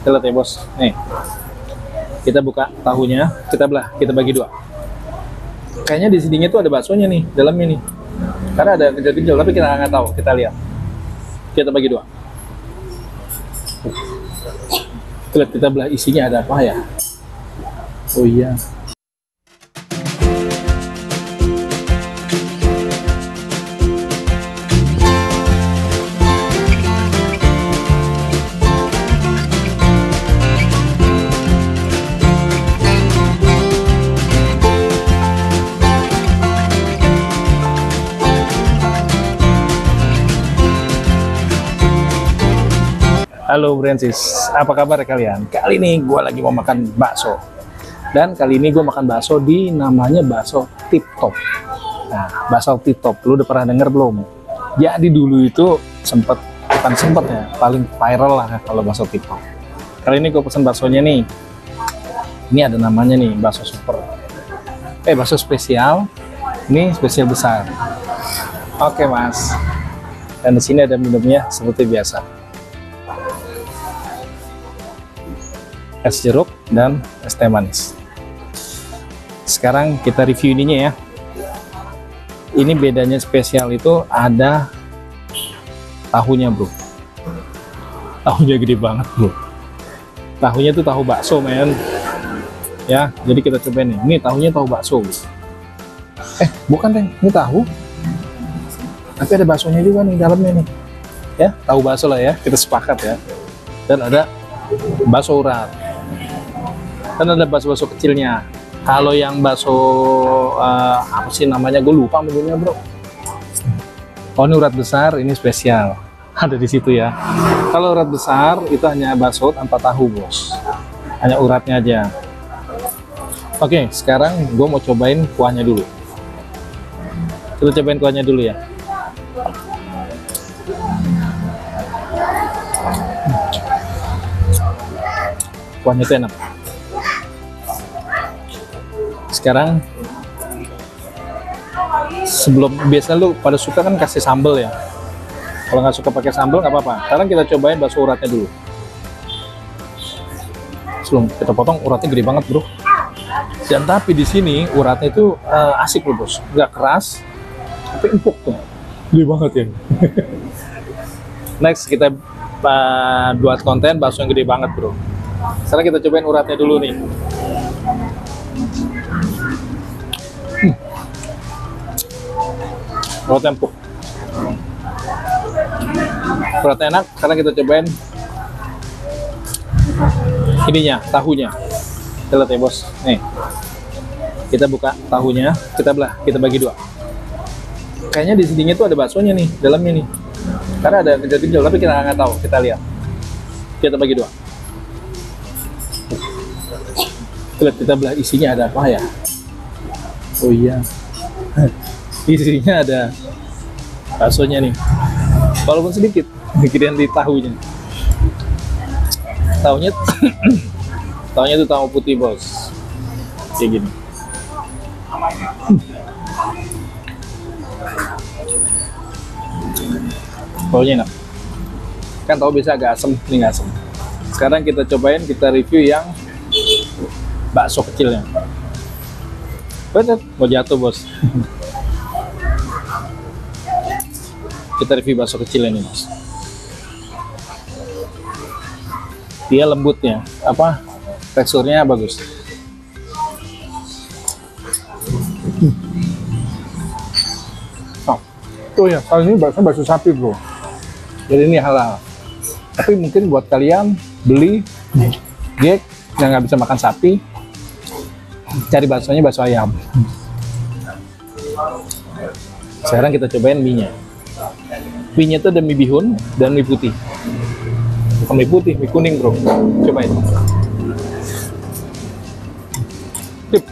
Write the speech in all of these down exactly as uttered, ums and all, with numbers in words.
Kita lihat ya bos, nih kita buka tahunya, kita belah, kita bagi dua. Kayaknya di sininya tuh ada baksonya nih, dalamnya nih. Karena ada kecil-kecil, tapi kita nggak tahu. Kita lihat, kita bagi dua. Kita lihat, kita belah isinya ada apa ya? Oh iya. Halo Brancis, apa kabar kalian? Kali ini gue lagi mau makan bakso. Dan kali ini gue makan bakso di namanya bakso Tip Top. Nah, bakso Tip Top, lu udah pernah denger belum? Jadi dulu itu sempet, bukan sempet ya, paling viral lah kalau bakso Tip Top. Kali ini gue pesen baksonya nih. Ini ada namanya nih, bakso super. Eh, bakso spesial. Ini spesial besar. Oke mas. Dan di sini ada minumnya seperti biasa. Es jeruk dan es teh manis. Sekarang kita review ininya ya. Ini bedanya spesial itu ada tahunya bro. Tahunya gede banget bro. Tahunya tuh tahu bakso men. Ya, jadi kita coba nih. Ini tahunya tahu bakso. Eh, bukan deh, ini tahu. Tapi ada baksonya juga nih dalamnya nih. Ya, tahu bakso lah ya. Kita sepakat ya. Dan ada bakso urat. Dan ada bakso-bakso kecilnya. Kalau yang bakso uh, apa sih namanya, gue lupa menunya bro. Oh ini urat besar, ini spesial. Ada di situ ya. Kalau urat besar itu hanya bakso tanpa tahu bos. Hanya uratnya aja. Oke, sekarang gue mau cobain kuahnya dulu. Kita cobain kuahnya dulu ya. Kuahnya itu enak. Sekarang sebelum, biasanya lu pada suka kan kasih sambal ya. Kalau nggak suka pakai sambal nggak apa-apa. Sekarang kita cobain bakso uratnya dulu. Sebelum kita potong, uratnya gede banget bro. Dan tapi di sini uratnya itu uh, asik loh bos, nggak keras, tapi empuk tuh, gede banget ya. Next kita uh, buat konten bakso yang gede banget bro. Sekarang kita cobain uratnya dulu nih. Hmm. Uratnya empuk, uratnya enak. Sekarang kita cobain ininya, tahunya. Kita lihat ya bos, nih kita buka tahunya, kita belah, kita bagi dua. Kayaknya di sininya tuh ada baksonya nih, dalamnya nih. Karena ada kecil-kecil, tapi kita nggak tahu. Kita lihat, kita bagi dua. Kita, kita belah isinya ada apa ya? Oh iya, isinya ada baksonya nih, walaupun sedikit, gedean di tahunya. Tahunya, tahunya itu tahu putih bos, kayak gini. Tahunya enak. Kan tahu biasa agak asem, ini nggak asem. Sekarang kita cobain, kita review yang bakso kecilnya. Bener, mau jatuh bos. Kita review bakso kecil ini bos. Dia lembutnya, apa teksturnya bagus. Oh, tuh ya, kalau ini bakso bakso sapi bro. Jadi ini halal. Tapi mungkin buat kalian beli gek yang nggak bisa makan sapi, cari baksonya bakso ayam. Sekarang kita cobain mie-nya. Mie-nya itu ada mie bihun dan mie putih. Bukan mie putih, mie kuning bro. Cobain. Sip.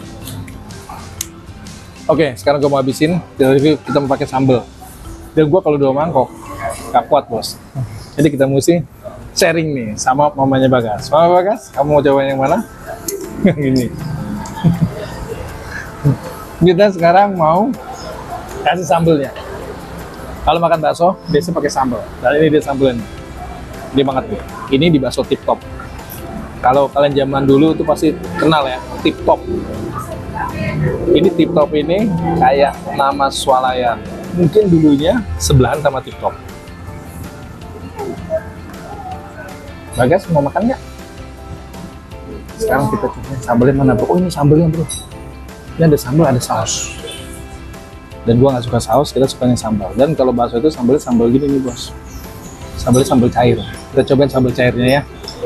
Oke, sekarang gue mau habisin. Kita review, kita mau pakai sambal. Dan gue kalau dua mangkok gak kuat bos. Jadi kita mesti sharing nih sama mamanya Bagas. Mama Bagas, kamu mau cobain yang mana? Ini. Kita sekarang mau kasih sambelnya. Kalau makan bakso biasa pakai sambal. Dan ini dia sambelnya. Gede banget nih. Ini di bakso Tip Top. Kalau kalian zaman dulu tuh pasti kenal ya, Tip Top. Ini Tip Top ini kayak nama swalayan. Mungkin dulunya sebelahan sama Tip Top. Bagas mau makan nggak? Sekarang kita coba sambelnya mana bro? Oh ini sambelnya bro. Ini ada sambal, ada saus. Dan gua nggak suka saus, kita sukanya sambal. Dan kalau bakso itu sambelnya sambal gini nih bos. Sambelnya sambal cair. Kita cobain sambal cairnya ya.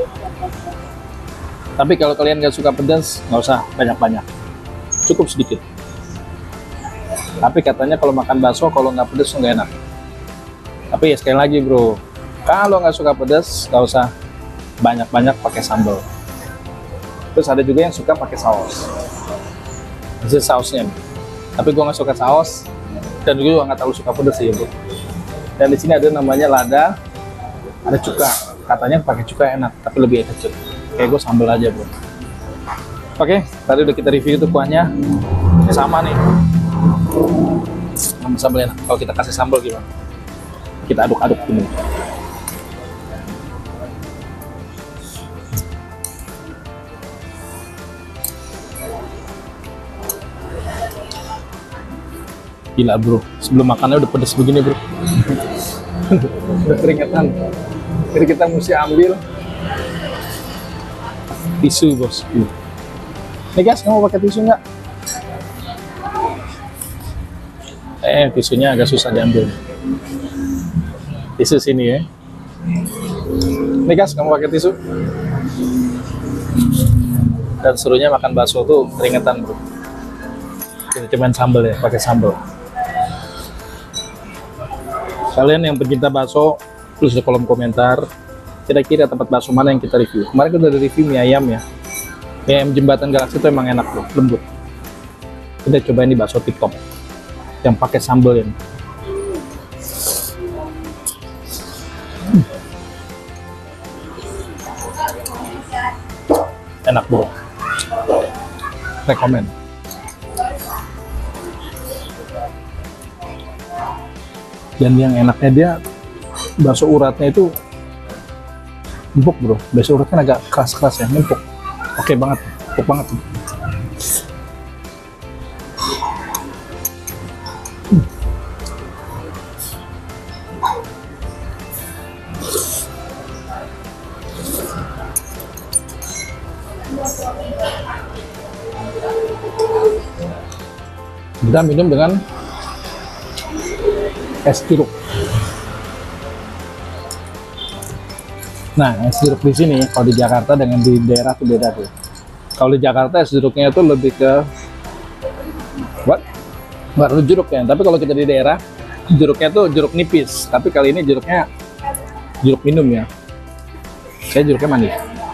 Tapi kalau kalian nggak suka pedas, nggak usah banyak-banyak, cukup sedikit. Tapi katanya kalau makan bakso, kalau nggak pedas nggak enak. Tapi ya sekali lagi bro, kalau nggak suka pedas, nggak usah banyak-banyak pakai sambal. Terus ada juga yang suka pakai saus. Ini sausnya nih. Tapi gua nggak suka saus, dan juga nggak terlalu suka pedas sih ya bro. Dan di sini ada namanya lada, ada cuka. Katanya pakai cuka enak, tapi lebih kecil. Kayak gue sambal aja bro. Oke, tadi udah kita review tuh kuahnya. Ini sama nih. Sama sambal enak. Kalau kita kasih sambal gimana? Kita aduk-aduk gini. Gila bro, sebelum makannya udah pedes begini bro. Udah keringetan. Jadi kita mesti ambil tisu bos. Nih guys, kamu pakai tisu nggak? Eh, tisunya agak susah diambil. Tisu sini ya. Nih guys, kamu pakai tisu. Dan serunya makan bakso tuh keringetan bro. Kita cobain sambal ya, pakai sambal. Kalian yang pecinta bakso, tulis di kolom komentar. Kira-kira tempat bakso mana yang kita review. Kemarin kita udah review mie ayam ya. Mie ayam Jembatan Galaksi itu emang enak loh, lembut. Kita cobain di bakso Tip Top yang pakai sambal ini. Hmm. Enak bro. Rekomen. Dan yang enaknya dia bakso uratnya itu empuk bro, bakso urat kan agak keras-keras ya, empuk. Oke banget, empuk banget. Hmm. Kita minum dengan es jeruk. Nah, es jeruk di sini kalau di Jakarta dengan di daerah itu beda tuh. Kalau di Jakarta es jeruknya itu lebih ke what? Baru jeruk ya. Tapi kalau kita di daerah jeruknya tuh jeruk nipis. Tapi kali ini jeruknya jeruk minum ya. Saya jeruknya manis.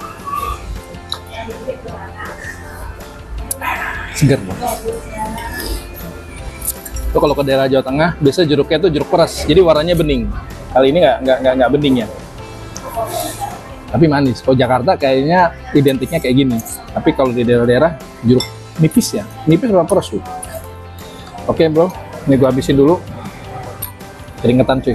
Segar loh. Tuh kalau ke daerah Jawa Tengah biasa jeruknya tuh jeruk peras. Jadi warnanya bening. Kali ini nggak nggak nggak nggak bening ya. Tapi manis. Kalau Jakarta kayaknya identiknya kayak gini. Tapi kalau di daerah-daerah jeruk nipis ya, nipis berapa peras tuh. Oke bro, ini gua habisin dulu. Keringetan cuy.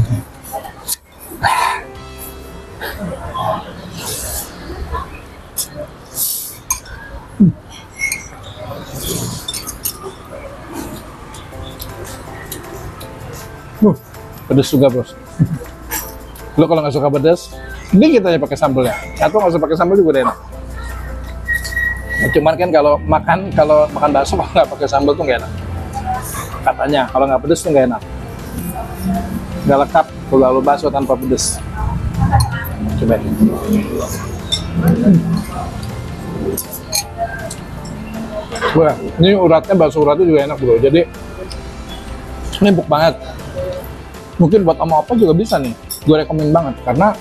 Uh, pedes juga bros. Lo kalau nggak suka pedas, ini kita aja pakai sambal ya. Atau nggak usah pakai sambal juga udah enak. Nah, cuman kan kalau makan kalau makan bakso nggak pakai sambal tuh nggak enak. Katanya kalau nggak pedas tuh nggak enak. Nggak lengkap kalau bakso tanpa pedas. Coba. Wah, ini uratnya bakso uratnya juga enak bro. Jadi ini empuk banget. Mungkin buat sama apa juga bisa nih. Gue rekomen banget karena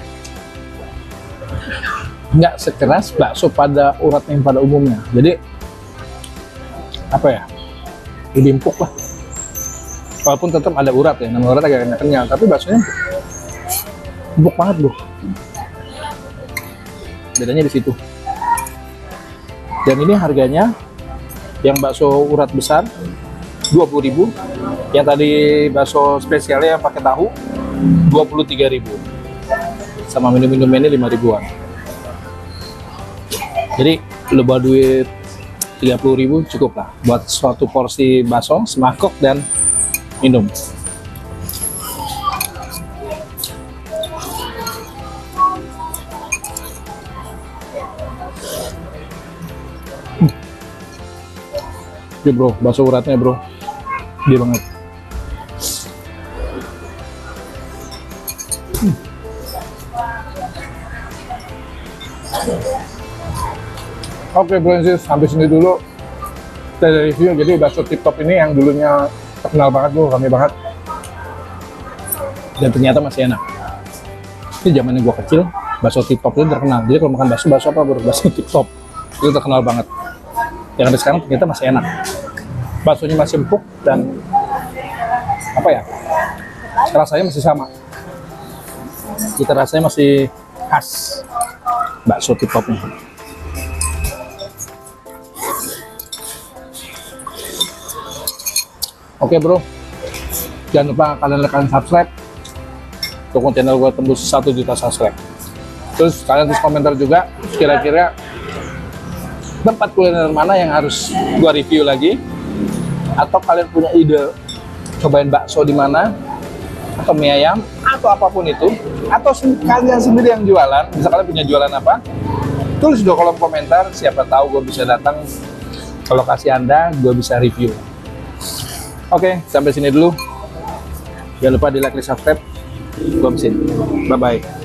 nggak sekeras bakso pada urat yang pada umumnya. Jadi apa ya, lebih empuk lah. Walaupun tetap ada urat ya, nama urat agak kenyal, tapi baksonya empuk banget bro. Bedanya di situ. Dan ini harganya yang bakso urat besar dua puluh ribu, yang tadi bakso spesialnya yang pakai tahu dua puluh tiga ribu, sama minum-minumnya ini lima ribuan. Jadi lu bawa duit tiga puluh ribu cukup lah buat suatu porsi bakso, semangkok, dan minum. Hmm. Oke bro, bakso uratnya bro, dia banget. Hmm. Oke bro, sampai sini dulu kita review. Jadi bakso Tip Top ini yang dulunya terkenal banget bro, rame banget, dan ternyata masih enak. Ini zamannya gua kecil, bakso Tip Top itu terkenal. Jadi kalau makan bakso, bakso apa bro? Bakso Tip Top itu terkenal banget. Yang ada sekarang ternyata masih enak. Baksonya masih empuk dan apa ya? Rasanya masih sama. Kita rasanya masih khas bakso Tip Top ini. Oke bro, jangan lupa kalian like dan subscribe. Dukung channel gue tembus satu juta subscribe. Terus kalian tulis komentar juga, kira-kira tempat kuliner mana yang harus gue review lagi, atau kalian punya ide cobain bakso di mana, atau mie ayam, atau apapun itu, atau kalian sendiri yang jualan. Bisa kalian punya jualan apa? Tulis di kolom komentar, siapa tahu gue bisa datang ke lokasi Anda, gue bisa review. Oke, sampai sini dulu. Jangan lupa di like dan subscribe. Gue mesin. Bye-bye.